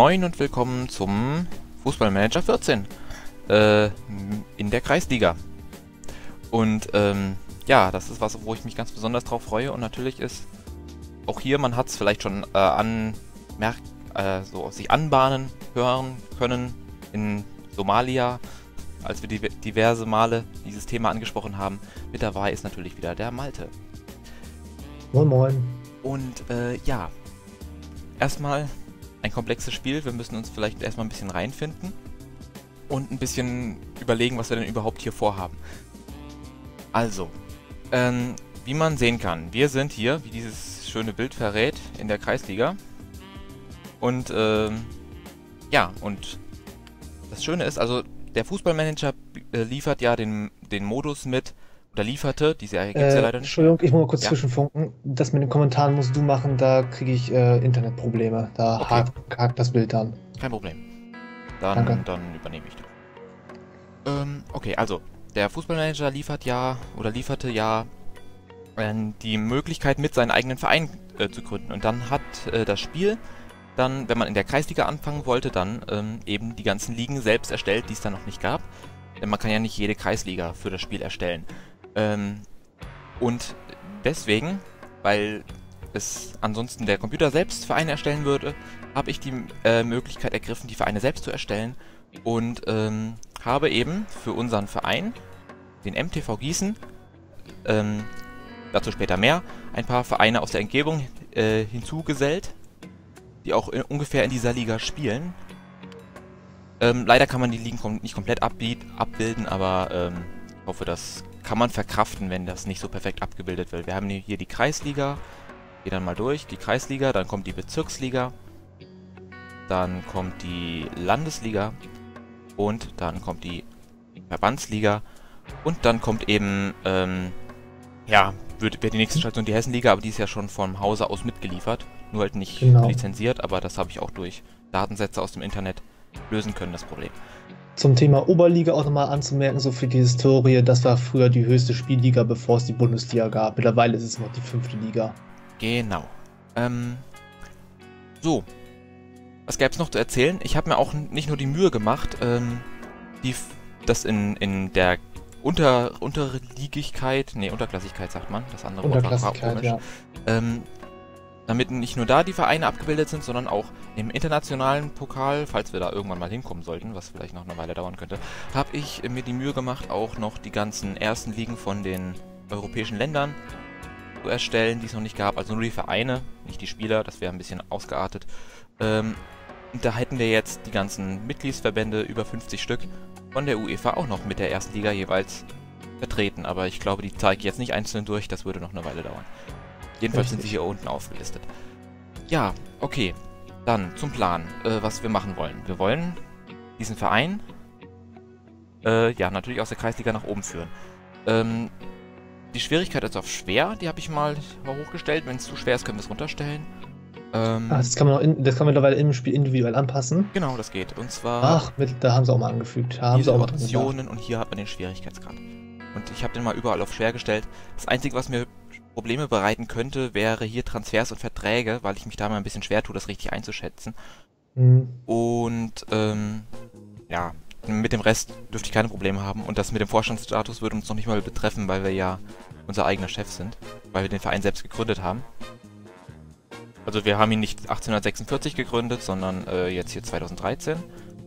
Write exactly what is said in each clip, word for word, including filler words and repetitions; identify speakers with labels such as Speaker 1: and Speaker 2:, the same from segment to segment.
Speaker 1: Moin und willkommen zum Fußballmanager vierzehn äh, in der Kreisliga. Und ähm, ja, das ist was, wo ich mich ganz besonders drauf freue. Und natürlich ist auch hier, man hat es vielleicht schon äh, an, merk, äh, so sich anbahnen hören können in Somalia, als wir die, diverse Male dieses Thema angesprochen haben. Mit dabei ist natürlich wieder der Malte.
Speaker 2: Moin Moin.
Speaker 1: Und äh, ja, erstmal ein komplexes Spiel. Wir müssen uns vielleicht erstmal ein bisschen reinfinden und ein bisschen überlegen, was wir denn überhaupt hier vorhaben. Also, ähm, wie man sehen kann, wir sind hier, wie dieses schöne Bild verrät, in der Kreisliga. Und ähm, ja, und das Schöne ist, also der Fußballmanager äh, liefert ja den, den Modus mit, oder lieferte, die Serie gibt es
Speaker 2: Äh,
Speaker 1: ja leider nicht.
Speaker 2: Entschuldigung, ich muss mal kurz
Speaker 1: Ja.
Speaker 2: zwischenfunken. Das mit den Kommentaren musst du machen, da kriege ich äh, Internetprobleme. Da
Speaker 1: Okay.
Speaker 2: hakt, hakt das Bild dann.
Speaker 1: Kein Problem. Dann,
Speaker 2: Danke.
Speaker 1: dann übernehme ich das. Ähm, okay, also, der Fußballmanager liefert ja, oder lieferte ja äh, die Möglichkeit, mit seinen eigenen Verein äh, zu gründen. Und dann hat äh, das Spiel dann, wenn man in der Kreisliga anfangen wollte, dann ähm, eben die ganzen Ligen selbst erstellt, die es dann noch nicht gab. Denn man kann ja nicht jede Kreisliga für das Spiel erstellen. Ähm, und deswegen, weil es ansonsten der Computer selbst Vereine erstellen würde, habe ich die äh, Möglichkeit ergriffen, die Vereine selbst zu erstellen und ähm, habe eben für unseren Verein, den M T V Gießen, ähm, dazu später mehr, ein paar Vereine aus der Umgebung äh, hinzugesellt, die auch in, ungefähr in dieser Liga spielen. Ähm, leider kann man die Ligen kom nicht komplett abbilden, aber ähm, ich hoffe, das kann man verkraften, wenn das nicht so perfekt abgebildet wird. Wir haben hier die Kreisliga, gehe dann mal durch, die Kreisliga, dann kommt die Bezirksliga, dann kommt die Landesliga und dann kommt die Verbandsliga und dann kommt eben, ähm, ja, wird, wird die nächste Station die Hessenliga, aber die ist ja schon vom Hause aus mitgeliefert, nur halt nicht
Speaker 2: Genau.
Speaker 1: lizenziert, aber das habe ich auch durch Datensätze aus dem Internet lösen können, das Problem.
Speaker 2: Zum Thema Oberliga auch nochmal anzumerken, so für die Historie, das war früher die höchste Spielliga, bevor es die Bundesliga gab. Mittlerweile ist es noch die fünfte Liga.
Speaker 1: Genau. Ähm, so. Was gäbe es noch zu erzählen? Ich habe mir auch nicht nur die Mühe gemacht, ähm, die, das in, in der Unter, Unterligigkeit, nee, Unterklassigkeit sagt man, das andere Wort war
Speaker 2: Unterklassigkeit,
Speaker 1: komisch,
Speaker 2: ja.
Speaker 1: ähm, damit nicht nur da die Vereine abgebildet sind, sondern auch im internationalen Pokal, falls wir da irgendwann mal hinkommen sollten, was vielleicht noch eine Weile dauern könnte, habe ich mir die Mühe gemacht, auch noch die ganzen ersten Ligen von den europäischen Ländern zu erstellen, die es noch nicht gab. Also nur die Vereine, nicht die Spieler, das wäre ein bisschen ausgeartet. Ähm, und da hätten wir jetzt die ganzen Mitgliedsverbände, über fünfzig Stück, von der UEFA auch noch mit der ersten Liga jeweils vertreten. Aber ich glaube, die zeige ich jetzt nicht einzeln durch, das würde noch eine Weile dauern. Jedenfalls
Speaker 2: Richtig.
Speaker 1: sind sie hier unten aufgelistet. Ja, okay. Dann zum Plan, äh, was wir machen wollen. Wir wollen diesen Verein äh, ja, natürlich aus der Kreisliga nach oben führen. Ähm, die Schwierigkeit ist auf schwer, die habe ich mal hochgestellt. Wenn es zu schwer ist, können wir es runterstellen. Ähm,
Speaker 2: Ach, das kann man auch in, das kann man mittlerweile im Spiel individuell anpassen.
Speaker 1: genau, das geht. Und zwar
Speaker 2: Ach, mit, da haben sie auch mal angefügt. Da haben sie
Speaker 1: diese
Speaker 2: auch mal dran gedacht.
Speaker 1: Optionen und hier hat man den Schwierigkeitsgrad. Und ich habe den mal überall auf schwer gestellt. Das Einzige, was mir Probleme bereiten könnte, wäre hier Transfers und Verträge, weil ich mich da mal ein bisschen schwer tue, das richtig einzuschätzen.
Speaker 2: Hm.
Speaker 1: Und ähm, ja, mit dem Rest dürfte ich keine Probleme haben. Und das mit dem Vorstandsstatus würde uns noch nicht mal betreffen, weil wir ja unser eigener Chef sind, weil wir den Verein selbst gegründet haben. Also wir haben ihn nicht achtzehnhundertsechsundvierzig gegründet, sondern äh, jetzt hier zweitausenddreizehn.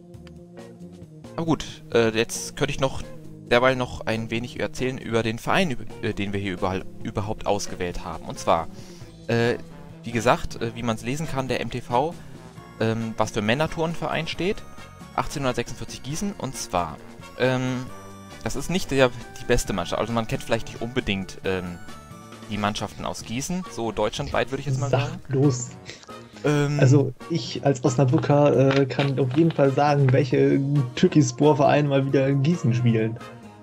Speaker 1: Aber gut, äh, jetzt könnte ich noch derweil noch ein wenig erzählen über den Verein, über, den wir hier überall, überhaupt ausgewählt haben. Und zwar, äh, wie gesagt, äh, wie man es lesen kann, der M T V, ähm, was für Männerturnverein steht, achtzehnhundertsechsundvierzig Gießen. Und zwar, ähm, das ist nicht der, die beste Mannschaft. Also man kennt vielleicht nicht unbedingt ähm, die Mannschaften aus Gießen, so deutschlandweit würde ich jetzt mal
Speaker 2: Sag
Speaker 1: sagen.
Speaker 2: bloß.
Speaker 1: Ähm,
Speaker 2: Also ich als Osnabrücker äh, kann auf jeden Fall sagen, welche Türkispor-Vereine mal wieder in Gießen spielen.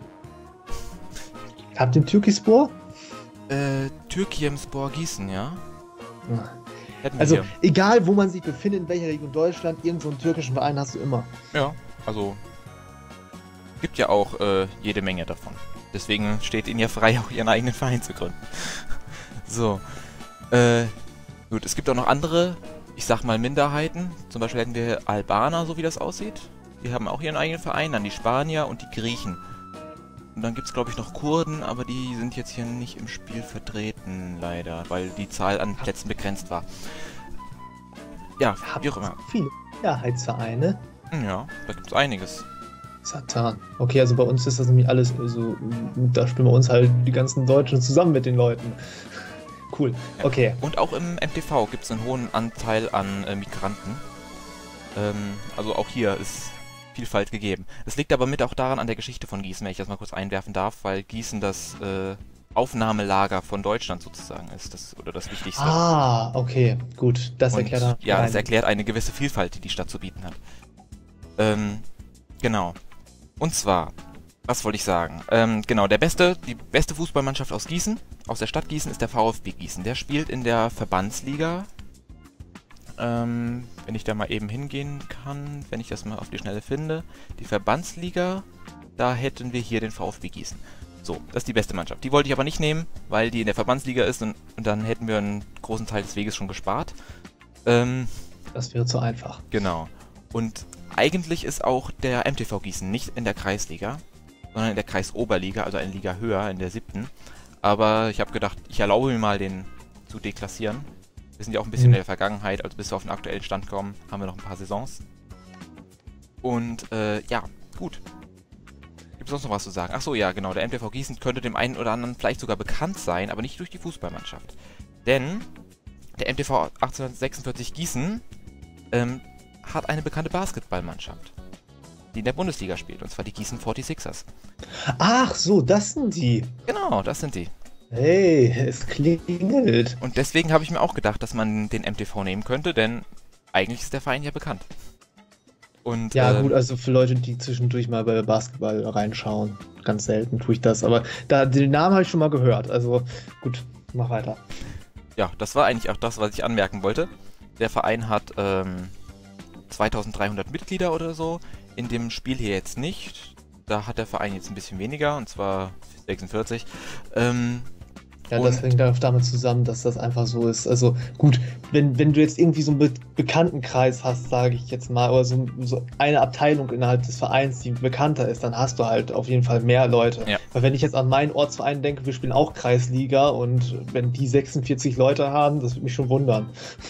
Speaker 2: Habt ihr Türkispor?
Speaker 1: äh, Türkiemspor Gießen, ja? Hätten wir
Speaker 2: Also
Speaker 1: hier.
Speaker 2: egal, wo man sich befindet, in welcher Region Deutschland, irgendeinen so einen türkischen Verein hast du immer.
Speaker 1: Ja, also gibt ja auch äh, jede Menge davon. Deswegen steht ihnen ja frei, auch ihren eigenen Verein zu gründen. So. Äh, gut, es gibt auch noch andere ich sag mal, Minderheiten. Zum Beispiel hätten wir Albaner, so wie das aussieht. Die haben auch ihren eigenen Verein, dann die Spanier und die Griechen. Und dann gibt es, glaube ich, noch Kurden, aber die sind jetzt hier nicht im Spiel vertreten, leider, weil die Zahl an Plätzen begrenzt war. Ja, wie auch immer.
Speaker 2: Viele Mehrheitsvereine.
Speaker 1: Ja, da gibt es einiges.
Speaker 2: Satan. Okay, also bei uns ist das nämlich alles so, da spielen wir uns halt die ganzen Deutschen zusammen mit den Leuten. Cool, okay.
Speaker 1: Ja. Und auch im M T V gibt es einen hohen Anteil an äh, Migranten. Ähm, also auch hier ist Vielfalt gegeben. Es liegt aber mit auch daran an der Geschichte von Gießen, wenn ich das mal kurz einwerfen darf, weil Gießen das äh, Aufnahmelager von Deutschland sozusagen ist, das, oder das Wichtigste.
Speaker 2: Ah, okay, gut, das
Speaker 1: Und,
Speaker 2: erklärt
Speaker 1: ja, das erklärt eine gewisse Vielfalt, die die Stadt zu bieten hat. Ähm, genau. Und zwar, was wollte ich sagen? Ähm, genau, der beste, die beste Fußballmannschaft aus Gießen, aus der Stadt Gießen, ist der VfB Gießen. Der spielt in der Verbandsliga. Ähm, wenn ich da mal eben hingehen kann, wenn ich das mal auf die Schnelle finde. Die Verbandsliga, da hätten wir hier den VfB Gießen. So, das ist die beste Mannschaft. Die wollte ich aber nicht nehmen, weil die in der Verbandsliga ist und, und dann hätten wir einen großen Teil des Weges schon gespart. Ähm,
Speaker 2: das wäre zu einfach.
Speaker 1: Genau. Und eigentlich ist auch der M T V Gießen nicht in der Kreisliga, sondern in der Kreisoberliga, also eine Liga höher, in der siebten. Aber ich habe gedacht, ich erlaube mir mal, den zu deklassieren. Wir sind ja auch ein bisschen
Speaker 2: Mhm.
Speaker 1: in der Vergangenheit, also bis wir auf den aktuellen Stand kommen, haben wir noch ein paar Saisons. Und äh, ja, gut. Gibt es sonst noch was zu sagen? Achso, ja, genau. Der M T V Gießen könnte dem einen oder anderen vielleicht sogar bekannt sein, aber nicht durch die Fußballmannschaft. Denn der M T V achtzehnhundertsechsundvierzig Gießen ähm, hat eine bekannte Basketballmannschaft, die in der Bundesliga spielt, und zwar die Gießen forty-sixers.
Speaker 2: Ach so, das sind die.
Speaker 1: Genau, das sind die.
Speaker 2: Hey, es klingelt.
Speaker 1: Und deswegen habe ich mir auch gedacht, dass man den M T V nehmen könnte, denn eigentlich ist der Verein ja bekannt. Und,
Speaker 2: Ja,
Speaker 1: ähm,
Speaker 2: gut, also für Leute, die zwischendurch mal bei Basketball reinschauen, ganz selten tue ich das, aber da, den Namen habe ich schon mal gehört, also gut, mach weiter.
Speaker 1: Ja, das war eigentlich auch das, was ich anmerken wollte. Der Verein hat ähm, zweitausenddreihundert Mitglieder oder so, in dem Spiel hier jetzt nicht. Da hat der Verein jetzt ein bisschen weniger, und zwar sechsundvierzig. Ähm,
Speaker 2: Ja,
Speaker 1: und
Speaker 2: das hängt auch damit zusammen, dass das einfach so ist. Also gut, wenn, wenn du jetzt irgendwie so einen Be Bekanntenkreis hast, sage ich jetzt mal, oder so, so eine Abteilung innerhalb des Vereins, die bekannter ist, dann hast du halt auf jeden Fall mehr Leute.
Speaker 1: Ja.
Speaker 2: Weil wenn ich jetzt an meinen Ortsverein denke, wir spielen auch Kreisliga und wenn die sechsundvierzig Leute haben, das würde mich schon wundern.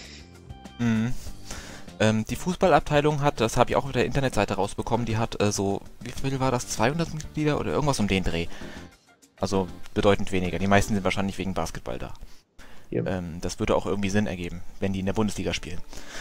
Speaker 1: Mhm. Ähm, die Fußballabteilung hat, das habe ich auch auf der Internetseite rausbekommen, die hat äh, so, wie viel war das, zweihundert Mitglieder oder irgendwas um den Dreh. Also bedeutend weniger. Die meisten sind wahrscheinlich wegen Basketball da.
Speaker 2: Ja.
Speaker 1: Ähm, das würde auch irgendwie Sinn ergeben, wenn die in der Bundesliga spielen.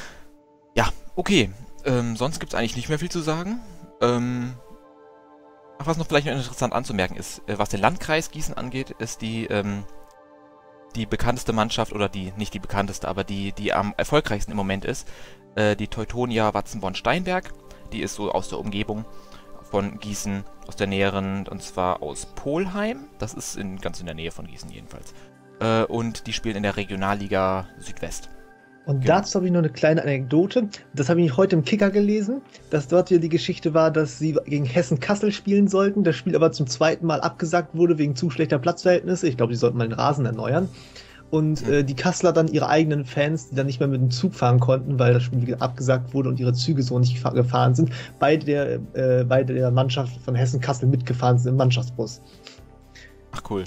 Speaker 1: Ja, okay. Ähm, sonst gibt es eigentlich nicht mehr viel zu sagen. Ähm, ach, was noch vielleicht noch interessant anzumerken ist, äh, was den Landkreis Gießen angeht, ist die, ähm, die bekannteste Mannschaft, oder die, nicht die bekannteste, aber die, die am erfolgreichsten im Moment ist, äh, die Teutonia Watzenborn-Steinberg. Die ist so aus der Umgebung von Gießen, aus der näheren, und zwar aus Polheim. Das ist in, ganz in der Nähe von Gießen jedenfalls. Äh, und die spielen in der Regionalliga Südwest.
Speaker 2: Und
Speaker 1: Genau.
Speaker 2: dazu habe ich noch eine kleine Anekdote. Das habe ich heute im Kicker gelesen, dass dort hier die Geschichte war, dass sie gegen Hessen-Kassel spielen sollten. Das Spiel aber zum zweiten Mal abgesagt wurde wegen zu schlechter Platzverhältnisse. Ich glaube, die sollten mal den Rasen erneuern. Und
Speaker 1: Mhm.
Speaker 2: äh, die Kasseler dann ihre eigenen Fans, die dann nicht mehr mit dem Zug fahren konnten, weil das Spiel wieder abgesagt wurde und ihre Züge so nicht gefa- gefahren sind, bei der, äh, bei der Mannschaft von Hessen-Kassel mitgefahren sind im Mannschaftsbus.
Speaker 1: Ach cool.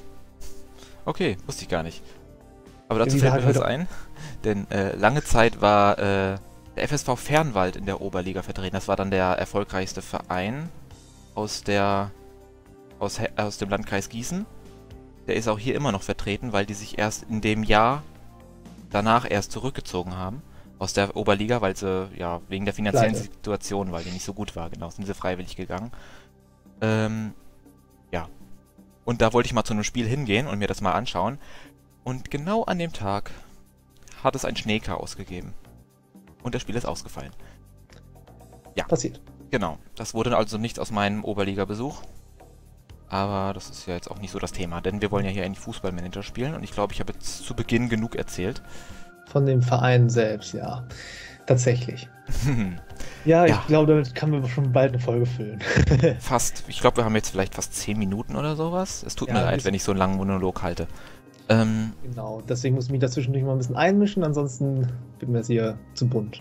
Speaker 1: Okay, wusste ich gar nicht. Aber dazu
Speaker 2: Die
Speaker 1: fällt mir
Speaker 2: sagen
Speaker 1: was
Speaker 2: heute-
Speaker 1: ein, denn äh, lange Zeit war äh, der F S V Fernwald in der Oberliga vertreten. Das war dann der erfolgreichste Verein aus der aus, He- aus dem Landkreis Gießen. Der ist auch hier immer noch vertreten, weil die sich erst in dem Jahr danach erst zurückgezogen haben aus der Oberliga, weil sie ja wegen der finanziellen
Speaker 2: Pleite.
Speaker 1: Situation, weil die nicht so gut war, genau, sind sie freiwillig gegangen. Ähm, ja. Und da wollte ich mal zu einem Spiel hingehen und mir das mal anschauen. Und genau an dem Tag hat es ein Schneechaos gegeben. Und das Spiel ist ausgefallen.
Speaker 2: Passiert.
Speaker 1: Genau. Das wurde also nichts aus meinem Oberliga-Besuch. Aber das ist ja jetzt auch nicht so das Thema, denn wir wollen ja hier eigentlich Fußballmanager spielen. Und ich glaube, ich habe jetzt zu Beginn genug erzählt.
Speaker 2: Von dem Verein selbst, ja. Tatsächlich. Ja,
Speaker 1: Ja.
Speaker 2: ich glaube, damit können wir schon bald eine Folge füllen.
Speaker 1: Fast. Ich glaube, wir haben jetzt vielleicht fast zehn Minuten oder sowas. Es tut
Speaker 2: Ja,
Speaker 1: mir
Speaker 2: ein
Speaker 1: leid,
Speaker 2: bisschen.
Speaker 1: wenn ich so einen langen Monolog halte. Ähm,
Speaker 2: Genau, deswegen muss ich mich dazwischendurch mal ein bisschen einmischen, ansonsten wird mir das hier zu bunt.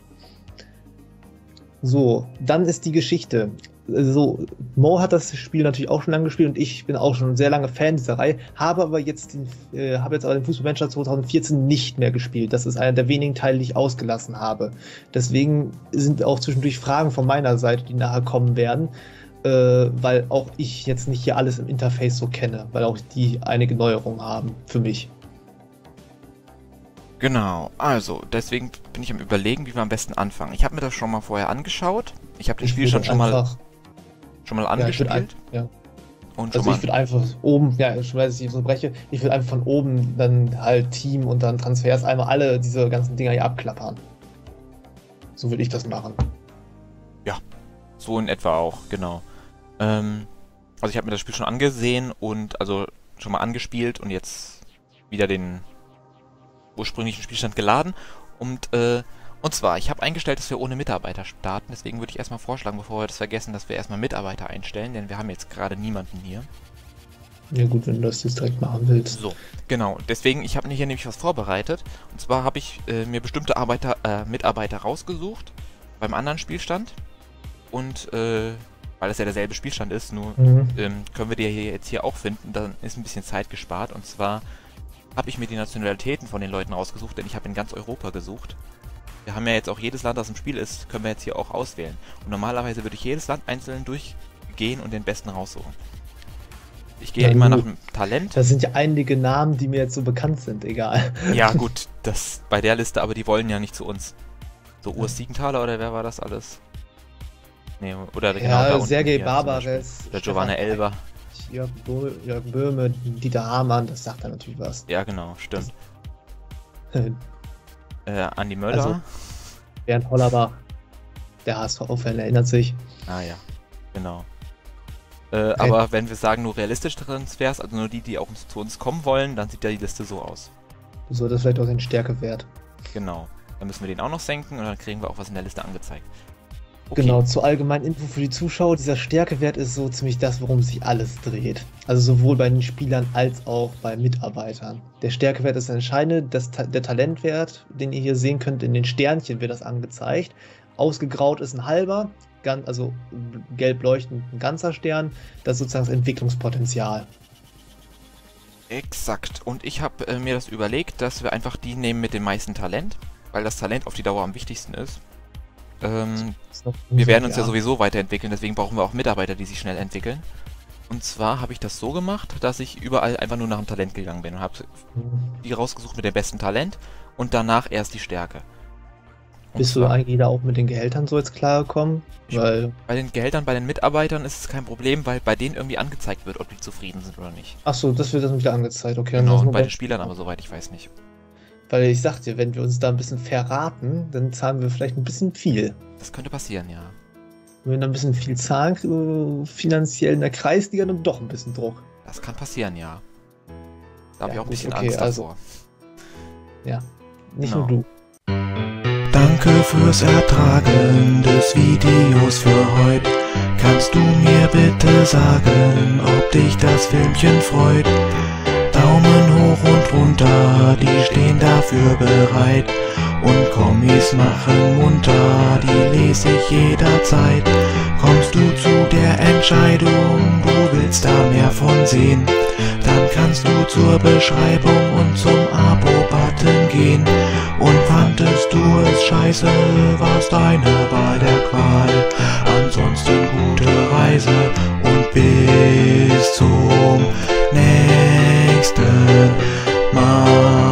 Speaker 2: So, dann ist die Geschichte. So, Mo hat das Spiel natürlich auch schon lange gespielt und ich bin auch schon sehr lange Fan dieser Reihe, habe aber jetzt den, äh, habe jetzt aber den Fußballmanager zwanzig vierzehn nicht mehr gespielt. Das ist einer der wenigen Teile, die ich ausgelassen habe. Deswegen sind auch zwischendurch Fragen von meiner Seite, die nachher kommen werden, äh, weil auch ich jetzt nicht hier alles im Interface so kenne, weil auch die einige Neuerungen haben für mich.
Speaker 1: Genau, also deswegen bin ich am Überlegen, wie wir am besten anfangen. Ich habe mir das schon mal vorher angeschaut. Ich habe den
Speaker 2: Ich
Speaker 1: Spielstand
Speaker 2: würde
Speaker 1: schon mal,
Speaker 2: einfach-
Speaker 1: schon mal
Speaker 2: Ja, ich
Speaker 1: angespielt.
Speaker 2: würde ein, ja.
Speaker 1: und schon
Speaker 2: Also
Speaker 1: mal,
Speaker 2: ich würde einfach oben, ja, ich weiß nicht, ich so breche, ich würde einfach von oben dann halt Team und dann Transfers einmal alle diese ganzen Dinger hier abklappern. So würde ich das machen.
Speaker 1: so in etwa auch, genau. Ähm, also ich habe mir das Spiel schon angesehen und also schon mal angespielt und jetzt wieder den ursprünglichen Spielstand geladen. Und, äh, und zwar, ich habe eingestellt, dass wir ohne Mitarbeiter starten. Deswegen würde ich erstmal vorschlagen, bevor wir das vergessen, dass wir erstmal Mitarbeiter einstellen, denn wir haben jetzt gerade niemanden hier.
Speaker 2: Ja gut, wenn du das jetzt direkt machen willst.
Speaker 1: So, genau. Deswegen, ich habe hier nämlich was vorbereitet. Und zwar habe ich äh, mir bestimmte Arbeiter, äh, Mitarbeiter rausgesucht beim anderen Spielstand. Und äh, weil es ja derselbe Spielstand ist, nur
Speaker 2: Mhm.
Speaker 1: ähm, können wir die hier jetzt hier auch finden. Dann ist ein bisschen Zeit gespart. Und zwar habe ich mir die Nationalitäten von den Leuten rausgesucht, denn ich habe in ganz Europa gesucht. Wir haben ja jetzt auch jedes Land, das im Spiel ist, können wir jetzt hier auch auswählen. Und normalerweise würde ich jedes Land einzeln durchgehen und den besten raussuchen. Ich gehe ja
Speaker 2: Ja,
Speaker 1: immer
Speaker 2: gut.
Speaker 1: nach dem Talent.
Speaker 2: Das sind ja einige Namen, die mir jetzt so bekannt sind, egal.
Speaker 1: Ja gut, das bei der Liste, aber die wollen ja nicht zu uns. So Urs Siegenthaler oder wer war das alles? Nee, oder genau da
Speaker 2: Ja,
Speaker 1: unten
Speaker 2: Sergei
Speaker 1: hier zum Beispiel.
Speaker 2: Barbares,
Speaker 1: Oder Giovanna
Speaker 2: Stefan
Speaker 1: Elber.
Speaker 2: Jörg, Bö Jörg Böhme, Dieter Hamann, das sagt er natürlich was.
Speaker 1: Ja genau, stimmt. Äh, Andi Möller.
Speaker 2: Also- Bernd Hollerbach, der H S V-Fan erinnert sich.
Speaker 1: Ah ja, genau. Äh, aber wenn wir sagen nur realistische Transfers, also nur die, die auch zu uns kommen wollen, dann sieht ja die Liste so aus.
Speaker 2: Du solltest vielleicht auch den Stärkewert.
Speaker 1: Genau. Dann müssen wir den auch noch senken und dann kriegen wir auch was in der Liste angezeigt. Okay.
Speaker 2: Genau, zur allgemeinen Info für die Zuschauer, dieser Stärkewert ist so ziemlich das, worum sich alles dreht. Also sowohl bei den Spielern als auch bei Mitarbeitern. Der Stärkewert ist entscheidend, das, Ta- der Talentwert, den ihr hier sehen könnt, in den Sternchen wird das angezeigt. Ausgegraut ist ein halber, gan- also gelb leuchtend ein ganzer Stern, das ist sozusagen das Entwicklungspotenzial.
Speaker 1: Exakt. Und ich habe äh, mir das überlegt, dass wir einfach die nehmen mit dem meisten Talent, weil das Talent auf die Dauer am wichtigsten ist. Ähm, wir werden uns ja sowieso weiterentwickeln, deswegen brauchen wir auch Mitarbeiter, die sich schnell entwickeln. Und zwar habe ich das so gemacht, dass ich überall einfach nur nach dem Talent gegangen bin und habe die rausgesucht mit dem besten Talent und danach erst die Stärke. Und
Speaker 2: Bist du
Speaker 1: zwar-
Speaker 2: eigentlich da auch mit den Gehältern so jetzt klargekommen?
Speaker 1: Ich-
Speaker 2: Weil,
Speaker 1: Bei den Gehältern, bei den Mitarbeitern ist es kein Problem, weil bei denen irgendwie angezeigt wird, ob die zufrieden sind oder nicht.
Speaker 2: achso, das wird dann wieder angezeigt, okay. dann
Speaker 1: Genau,
Speaker 2: lassen
Speaker 1: und
Speaker 2: wir
Speaker 1: bei
Speaker 2: bei-
Speaker 1: den Spielern aber soweit ich weiß nicht.
Speaker 2: Weil ich sag dir, wenn wir uns da ein bisschen verraten, dann zahlen wir vielleicht ein bisschen viel.
Speaker 1: Das könnte passieren, ja.
Speaker 2: Wenn wir dann ein bisschen viel zahlen, kriegen wir finanziell in der Kreisliga dann doch ein bisschen Druck.
Speaker 1: Das kann passieren, ja. Da habe
Speaker 2: Ja,
Speaker 1: ich auch ein
Speaker 2: gut,
Speaker 1: bisschen
Speaker 2: okay,
Speaker 1: Angst
Speaker 2: also-
Speaker 1: davor.
Speaker 2: Ja, nicht
Speaker 1: Genau.
Speaker 2: nur du.
Speaker 3: Danke fürs Ertragen des Videos für heute. Kannst du mir bitte sagen, ob dich das Filmchen freut? Daumen hoch und runter, die stehen dafür bereit. Und Kommis machen munter, die lese ich jederzeit. Kommst du zu der Entscheidung, du willst da mehr von sehen, dann kannst du zur Beschreibung und zum Abo-Button gehen. Und fandest du es scheiße, war's deine Wahl der Qual. Ansonsten gute Reise und bis zum nächsten Mal.